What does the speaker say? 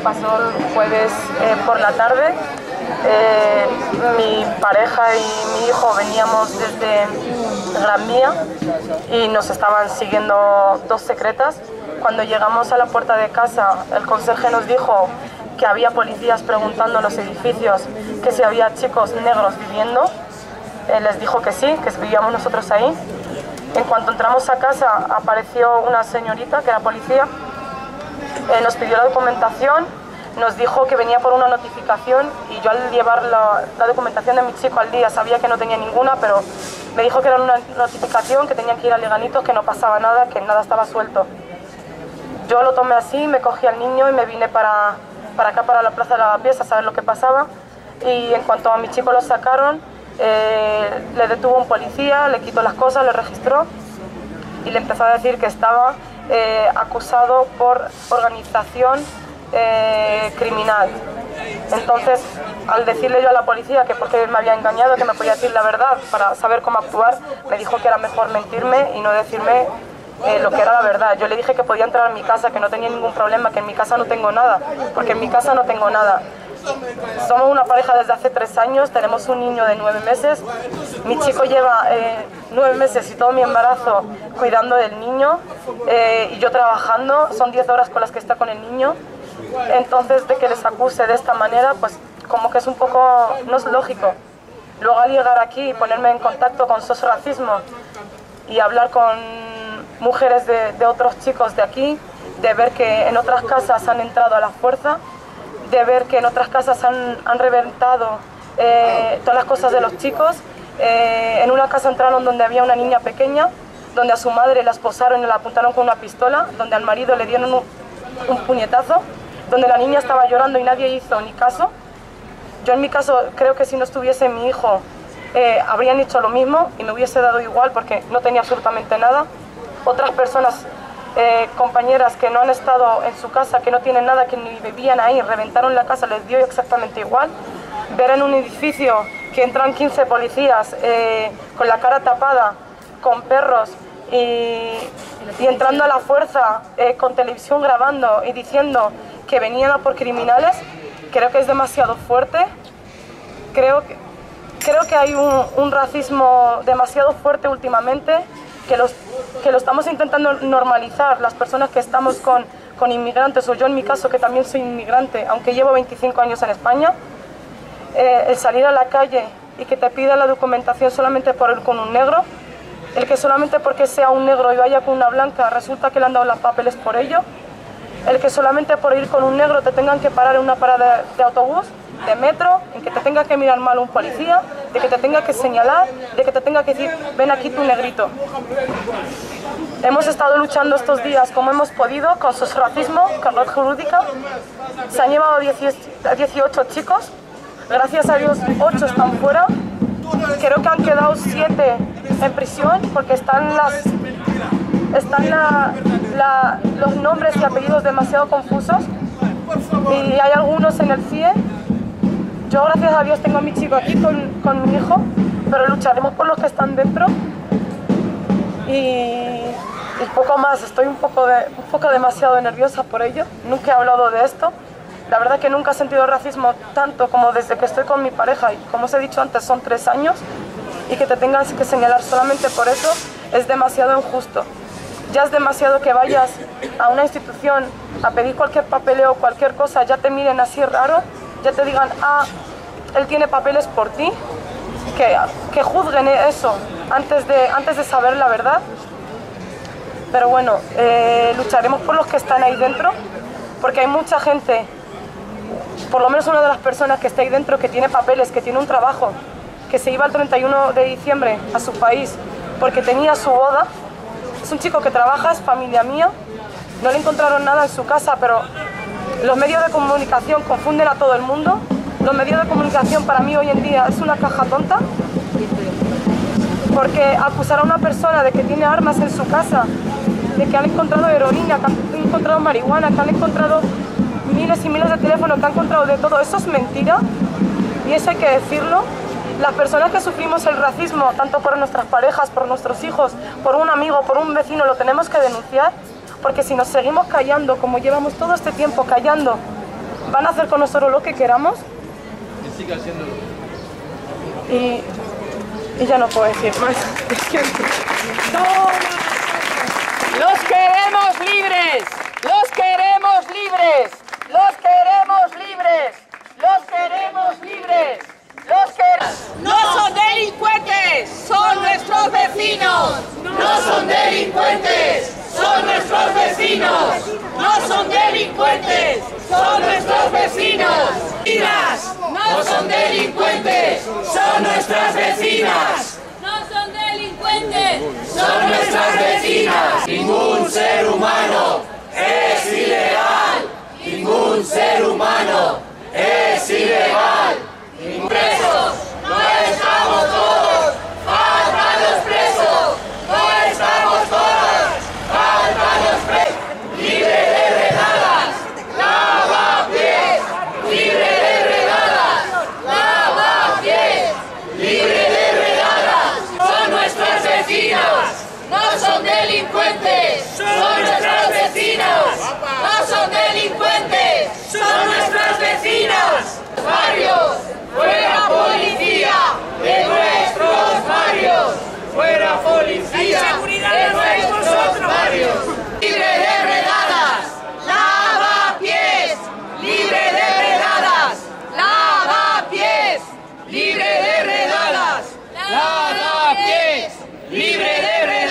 pasó el jueves por la tarde. Mi pareja y mi hijo veníamos desde Gran Vía y nos estaban siguiendo dos secretas. Cuando llegamos a la puerta de casa, el conserje nos dijo que había policías preguntando en los edificios que si había chicos negros viviendo. Les dijo que sí, que vivíamos nosotros ahí. En cuanto entramos a casa, apareció una señorita que era policía, nos pidió la documentación, nos dijo que venía por una notificación y yo al llevar la documentación de mi chico al día sabía que no tenía ninguna, pero me dijo que era una notificación, que tenían que ir a Leganitos, que no pasaba nada, que nada estaba suelto. Yo lo tomé así, me cogí al niño y me vine para acá, para la Plaza de Lavapiés, a saber lo que pasaba. Y en cuanto a mi chico lo sacaron, le detuvo un policía, le quitó las cosas, le registró y le empezó a decir que estaba acusado por organización criminal. Entonces, al decirle yo a la policía que porque me había engañado, que me podía decir la verdad para saber cómo actuar, me dijo que era mejor mentirme y no decirme lo que era la verdad. Yo le dije que podía entrar a mi casa, que no tenía ningún problema, que en mi casa no tengo nada, porque en mi casa no tengo nada. Somos una pareja desde hace 3 años, tenemos un niño de 9 meses. Mi chico lleva 9 meses y todo mi embarazo cuidando del niño y yo trabajando, son 10 horas con las que está con el niño. Entonces, de que les acuse de esta manera, pues como que es un poco, no es lógico. Luego al llegar aquí y ponerme en contacto con SOS Racismo y hablar con mujeres de otros chicos de aquí, de ver que en otras casas han entrado a la fuerza, de ver que en otras casas han reventado todas las cosas de los chicos. En una casa entraron donde había una niña pequeña, donde a su madre la esposaron y la apuntaron con una pistola, donde al marido le dieron un puñetazo, donde la niña estaba llorando y nadie hizo ni caso. Yo en mi caso creo que si no estuviese mi hijo habrían hecho lo mismo y me hubiese dado igual porque no tenía absolutamente nada. Otras personas, compañeras que no han estado en su casa, que no tienen nada, que ni vivían ahí, reventaron la casa, les dio exactamente igual. Ver en un edificio que entran 15 policías con la cara tapada, con perros y entrando a la fuerza con televisión grabando y diciendo que venían a por criminales, creo que es demasiado fuerte. Creo que hay un racismo demasiado fuerte últimamente, que lo estamos intentando normalizar las personas que estamos con inmigrantes, o yo en mi caso que también soy inmigrante, aunque llevo 25 años en España. El salir a la calle y que te pida la documentación solamente por ir con un negro, el que solamente porque sea un negro y vaya con una blanca resulta que le han dado los papeles por ello, el que solamente por ir con un negro te tengan que parar en una parada de autobús, de metro, en que te tenga que mirar mal un policía, de que te tenga que señalar, de que te tenga que decir, ven aquí tu negrito. Hemos estado luchando estos días como hemos podido con SOS Racismo, con Red Jurídica. Se han llevado 18 chicos, gracias a Dios 8 están fuera. Creo que han quedado 7 en prisión porque están los nombres y apellidos demasiado confusos y hay algunos en el CIE. Yo gracias a Dios tengo a mi chico aquí con mi hijo, pero lucharemos por los que están dentro y poco más. Estoy un poco demasiado nerviosa por ello. Nunca he hablado de esto. La verdad que nunca he sentido racismo tanto como desde que estoy con mi pareja y como os he dicho antes son 3 años y que te tengas que señalar solamente por eso es demasiado injusto. Ya es demasiado que vayas a una institución a pedir cualquier papeleo o cualquier cosa, ya te miren así raro, ya te digan, ah, él tiene papeles por ti, que juzguen eso antes de saber la verdad. Pero bueno, lucharemos por los que están ahí dentro, porque hay mucha gente, por lo menos una de las personas que está ahí dentro, que tiene papeles, que tiene un trabajo, que se iba el 31 de diciembre a su país porque tenía su boda. Es un chico que trabaja, es familia mía, no le encontraron nada en su casa, pero los medios de comunicación confunden a todo el mundo. Los medios de comunicación para mí hoy en día es una caja tonta, porque acusar a una persona de que tiene armas en su casa, de que han encontrado heroína, que han encontrado marihuana, que han encontrado miles y miles de teléfonos, que han encontrado de todo, eso es mentira y eso hay que decirlo. Las personas que sufrimos el racismo, tanto por nuestras parejas, por nuestros hijos, por un amigo, por un vecino, lo tenemos que denunciar, porque si nos seguimos callando, como llevamos todo este tiempo callando, van a hacer con nosotros lo que queramos. Y sigue haciéndolo. Y ya no puedo decir más. ¡Los queremos libres! ¡Los queremos libres! ¡Los queremos libres! ¡Los queremos libres! ¡Los queremos! ¡No son delincuentes! ¡Son nuestros vecinos! ¡No son delincuentes! ¡Son nuestros vecinos! ¡No son delincuentes! ¡Son nuestros vecinos! ¡Vecinas! ¡No son delincuentes! ¡Son nuestras vecinas! ¡No son delincuentes! ¡Son nuestras vecinas! ¡Ningún ser humano es ilegal! ¡Ningún ser humano es ilegal! ¡Presos! ¡No estamos todos! ¡Faltan los presos! ¡No estamos todos! ¡Faltan los presos! ¡Libre de redadas! ¡Lavapiés! ¡Libre de redadas! ¡Lavapiés! ¡Libre de redadas! ¡Son nuestras vecinas! ¡No son delincuentes! ¡Son nuestras vecinas! ¡No son delincuentes! ¡Son nuestras vecinas! ¡Barrios! ¡Fuera policía de nuestros barrios! ¡Fuera policía de nuestros barrios! ¡Libre de redadas! ¡Lavapiés! ¡Libre de redadas! ¡Lavapiés! ¡Libre de redadas! ¡Lavapiés! ¡Libre de redadas!